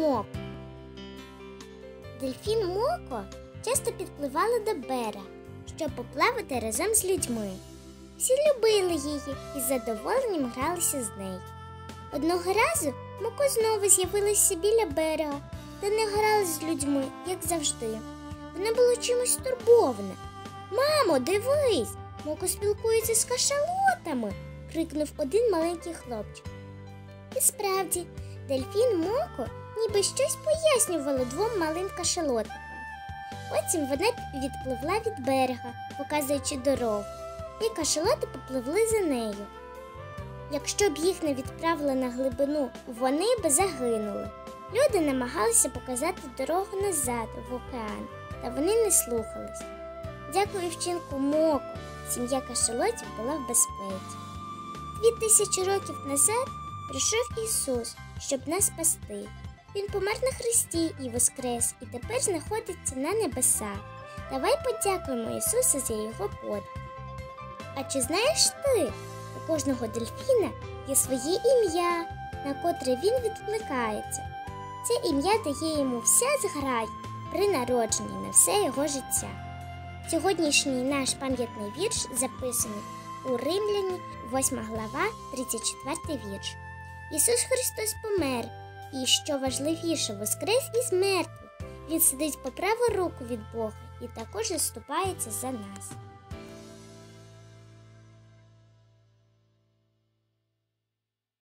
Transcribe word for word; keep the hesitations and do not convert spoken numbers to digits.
Моко. Дельфін Моко часто підпливала до берега, щоб поплавати разом з людьми. Всі любили її і з задоволенням гралися з нею. Одного разу Моко знову з'явилася біля берега та не гралась з людьми, як завжди. Вона була чимось стурбована. «Мамо, дивись! Моко спілкується з кашалотами!» – крикнув один маленький хлопчик. І справді, дельфін Моко ніби щось пояснювала двом малим кашалотикам. Потім вона відпливла від берега, показуючи дорогу, і кашалоти попливли за нею. Якщо б їх не відправили на глибину, вони б загинули. Люди намагалися показати дорогу назад в океан, та вони не слухались. Дякую вчинку Моко, сім'я кашалотів була в безпеці. Дві тисячі років назад прийшов Ісус, щоб нас спасти. Він помер на хресті і воскрес, і тепер знаходиться на небесах. Давай подякуємо Ісусу за його подвиг. А чи знаєш ти, у кожного дельфіна є своє ім'я, на котре він відкликається. Це ім'я дає йому вся зграя при народженні на все його життя. Сьогоднішній наш пам'ятний вірш записаний у Римляні, восьма глава, тридцять четвертий вірш. Ісус Христос помер, і, що важливіше, воскрес із мертвих. Він сидить по праву руку від Бога і також заступається за нас.